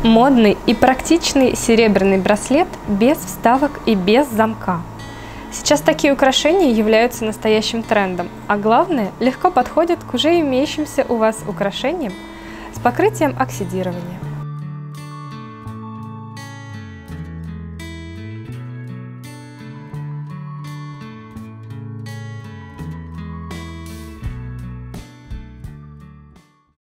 Модный и практичный серебряный браслет без вставок и без замка. Сейчас такие украшения являются настоящим трендом, а главное, легко подходят к уже имеющимся у вас украшениям с покрытием оксидирования.